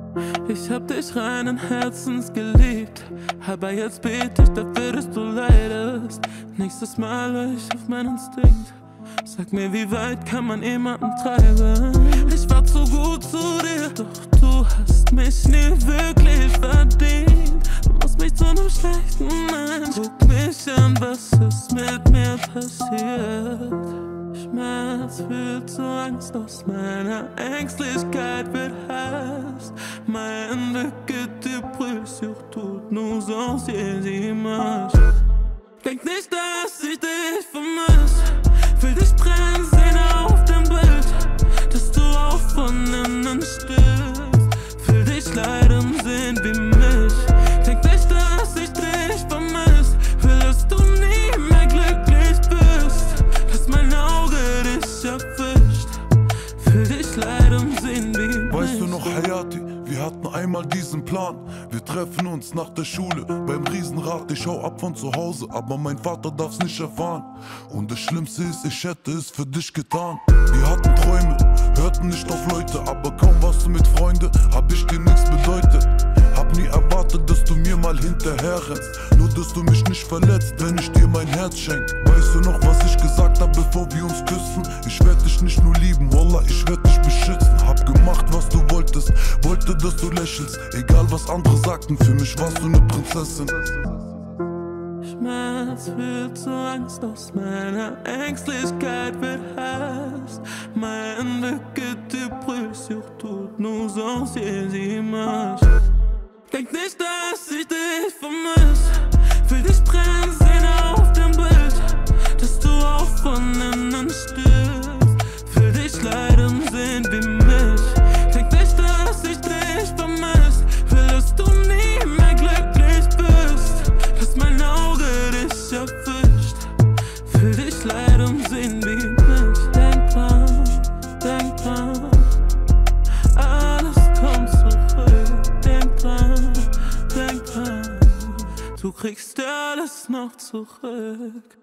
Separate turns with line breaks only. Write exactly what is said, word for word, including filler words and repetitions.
Ich hab dich reinen Herzens geliebt, aber jetzt bete ich dafür, dass du leidest. Nächstes Mal hör ich auf meinen Instinkt. Sag mir, wie weit kann man jemanden treiben? Ich war zu gut zu dir, doch du hast mich nie wirklich verdient. Du machst mich zu einem schlechten Mensch. Guck mich an, was ist mit mir passiert? Schmerz wird zur Angst, aus meiner Ängstlichkeit wird Hass. Mein Bucket de plus sur toutes nos anciennes images. Denk nicht, dass ich dich vermiss. Will dich brennen sehen auf dem Bild, dass du auch von innen stirbst. Will dich leiden sehen wie mich. Denk nicht, dass ich dich vermiss. Will, dass du nie mehr glücklich bist, dass mein Auge dich erwischt. Will dich leiden sehen wie mich.
Weißt du noch, Hayati, wir hatten einmal diesen Plan. Wir treffen uns nach der Schule beim Riesenrad. Ich hau ab von zu Hause, aber mein Vater darf's nicht erfahren. Und das Schlimmste ist, ich hätte es für dich getan. Wir hatten Träume, hörten nicht auf Leute, aber kaum warst du mit Freunden, hab ich dir nichts bedeutet. Hab nie erwartet, dass du mir mal hinterher rennst, nur dass du mich nicht verletzt, wenn ich dir mein Herz schenk. Weißt du noch, was ich gesagt hab, bevor wir uns küssen? Ich werd dich nicht nur lieben, Wallah, ich werd dich beschützen. Hab gemacht, was du wolltest, wollte, dass du lächelst, egal was andere sagten, für mich warst du ne Prinzessin.
Schmerz wird zur Angst, aus meiner Ängstlichkeit wird Hass. Mein Bucket de plus sur toutes nos anciennes images. Denk nicht, dass ich dich vermiss. Will dich brennen sehen auf dem Bild, dass du auch von innen stirbst. Will dich leiden sehen wie mich. Denk nicht, dass ich dich vermiss. Will, dass du nie mehr glücklich bist, dass mein Auge dich erwischt. Will dich leiden sehen wie mich. Denk dran, denk dran, alles kommt zurück. Denk dran, denk dran, du kriegst alles noch zurück.